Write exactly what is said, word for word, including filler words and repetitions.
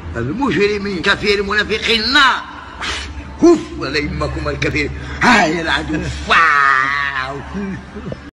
المجرمين كثير منافقين النار. هف على يمكم الكثير. هاي العدو. واو.